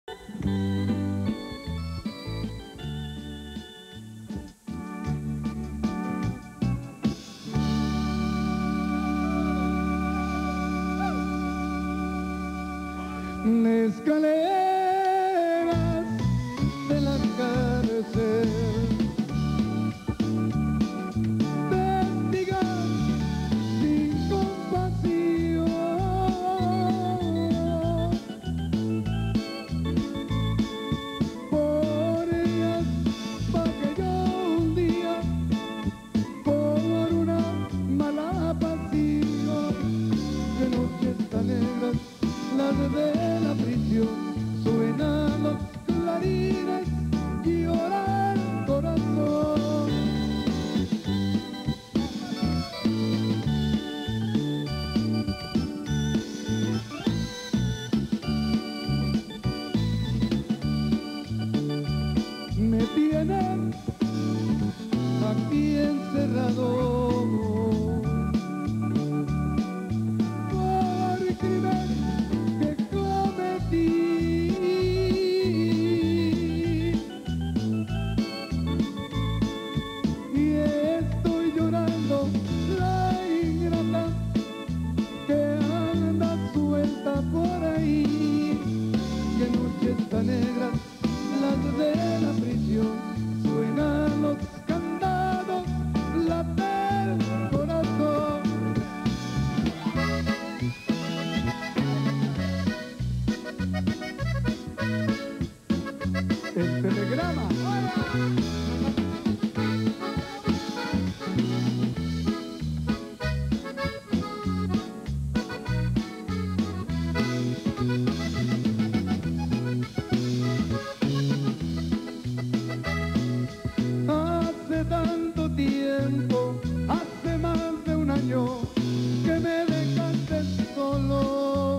Escaleras de la cárcel, bendigan sin compasión, por ellas pagué yo un día por una mala pasión. De noches tan negras las de la prisión, suenan los clarines y llora el corazón. Me tienen aquí encerrado por el crimen que cometí, y estoy llorando la ingrata que anda suelta por ahí. Que noches tan negras las de la prisión, suenan los candados, late el corazón. El telegrama. Hace tanto tiempo, hace más de un año, que me dejaste solo.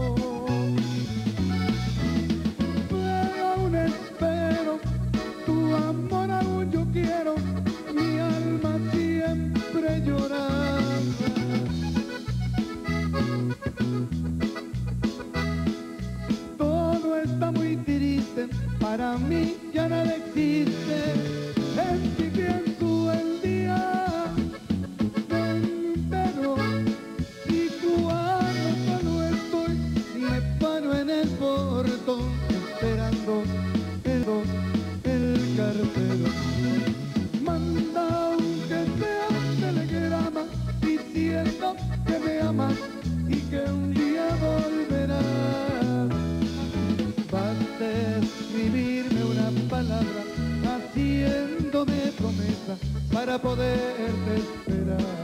Pero aún espero tu amor, aún yo quiero mi alma siempre llorar. Todo está muy triste, para mí ya nada existe. En ti pienso el día entero, y cuando solo estoy me paro en el portón esperando el cartero. Manda aunque sea un telegrama diciendo que me amas y que un día volverás. Basta escribirme una palabra haciéndome promesa para poderte esperar.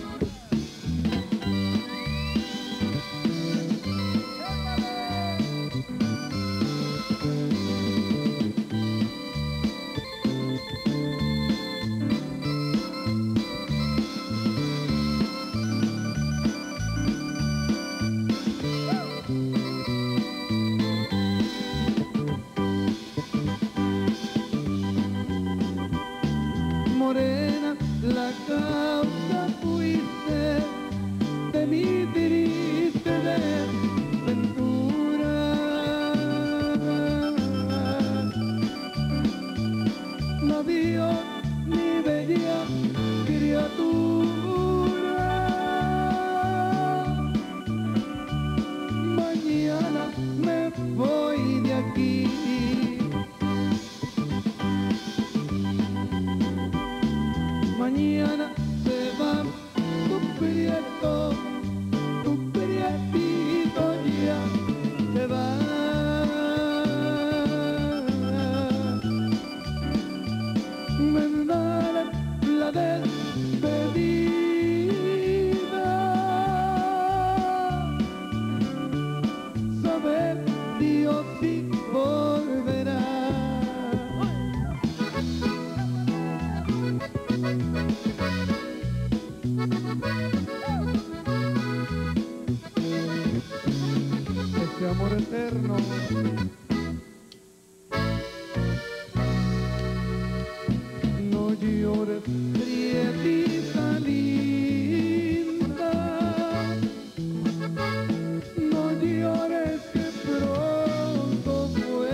Morena, la causa fuiste de mi triste desventura. No vio mi bella criatura. Mañana me voy de aquí. Mañana se va tu prietito ya se va. Vendrá la despedida, sabe Dios si volverá. Ese amor eterno no llores, prietita linda, no llores que pronto fue.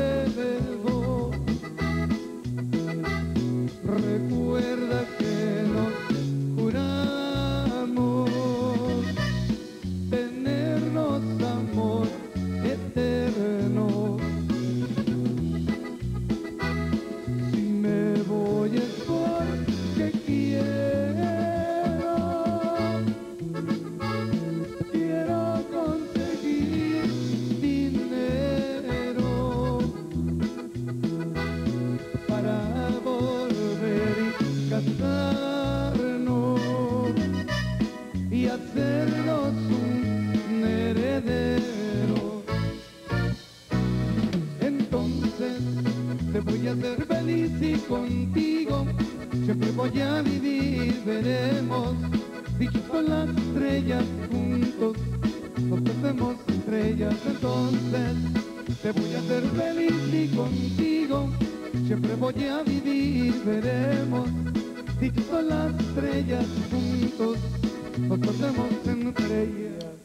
te voy a hacer feliz y contigo siempre voy a vivir, veremos, dichos con las estrellas juntos, nos hacemos estrellas entonces, te voy a hacer feliz y contigo siempre voy a vivir, veremos, dichos con las estrellas juntos, nos hacemos estrellas.